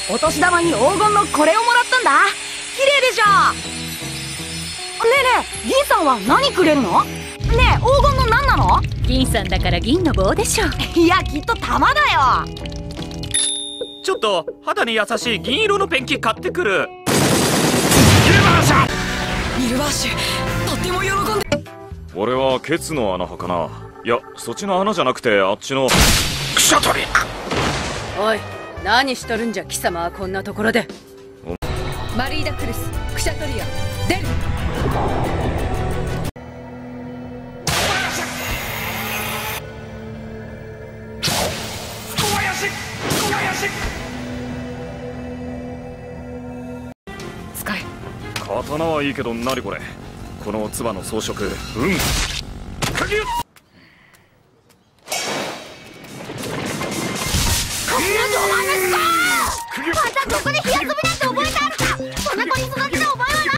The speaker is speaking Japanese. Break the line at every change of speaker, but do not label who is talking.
お年玉に黄金のこれをもらったんだ。綺麗でしょ。ねえねえ、銀さんは何くれるの？ねえ、黄金の何なの？
銀さんだから銀の棒でしょ。
いや、きっと玉だよ。
ちょっと肌に優しい銀色のペンキ買ってくる。
ミルバーシュ、とっても喜んで。
俺はケツの穴派かな。いや、そっちの穴じゃなくてあっちのクシャトリ。
おい、何しとるんじゃ貴様はこんなところで。マリーダ・クルス、クシャトリア、出る。
使え。
刀はいいけど何これ。この唾の装飾、鍵よ。
こんなどまぬすか。またここで火遊びなんて覚えてあるか。そんな子にすご